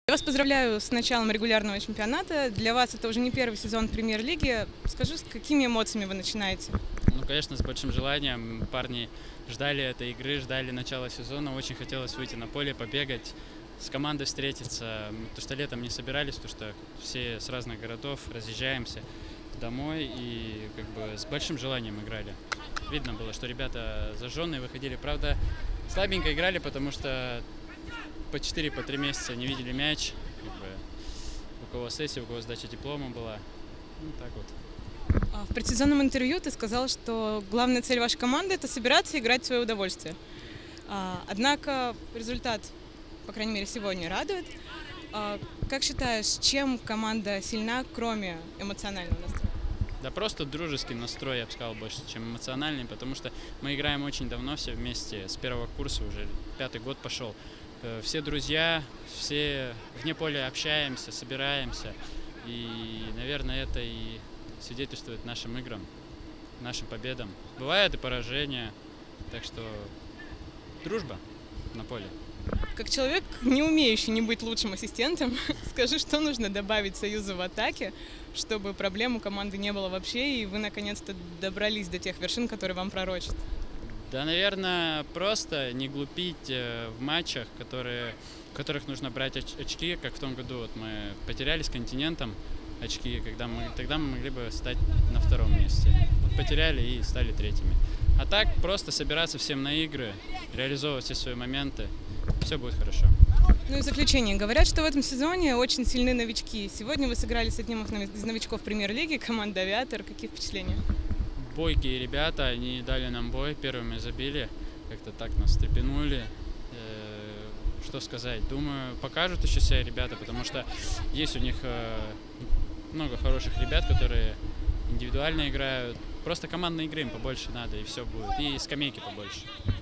Я вас поздравляю с началом регулярного чемпионата. Для вас это уже не первый сезон премьер-лиги. Скажи, с какими эмоциями вы начинаете? Ну, конечно, с большим желанием. Парни ждали этой игры, ждали начала сезона. Очень хотелось выйти на поле, побегать, с командой встретиться. Потому что летом не собирались, потому что все с разных городов разъезжаемся домой и как бы с большим желанием играли. Видно было, что ребята зажженные выходили. Правда, слабенько играли, потому что по 4-3 месяца не видели мяч. Как бы у кого сессия, у кого сдача диплома была. Ну, так вот. В предсезонном интервью ты сказал, что главная цель вашей команды – это собираться и играть в свое удовольствие. Однако результат, по крайней мере, сегодня радует. Как считаешь, чем команда сильна, кроме эмоционального настроя? Да просто дружеский настрой, я бы сказал, больше, чем эмоциональный, потому что мы играем очень давно все вместе, с первого курса, уже 5-й год пошел. Все друзья, все вне поля общаемся, собираемся. И, наверное, это и свидетельствует нашим играм, нашим победам. Бывают и поражения, так что дружба на поле. Как человек, не умеющий не быть лучшим ассистентом, скажи, что нужно добавить Союзу в атаке, чтобы проблем у команды не было вообще, и вы наконец-то добрались до тех вершин, которые вам пророчат? Да, наверное, просто не глупить в матчах, в которых нужно брать очки, как в том году. Вот мы потеряли с «Континентом» очки, тогда мы могли бы стать на втором месте. Вот потеряли и стали третьими. А так просто собираться всем на игры, реализовывать все свои моменты, все будет хорошо. Ну и в заключение. Говорят, что в этом сезоне очень сильны новички. Сегодня вы сыграли с одним из новичков премьер-лиги, команда «Авиатор». Какие впечатления? Бойкие ребята, они дали нам бой, первыми забили, как-то так нас встрепенули. Что сказать, думаю, покажут еще себя ребята, потому что есть у них много хороших ребят, которые индивидуально играют. Просто командной игры им побольше надо, и все будет. И скамейки побольше.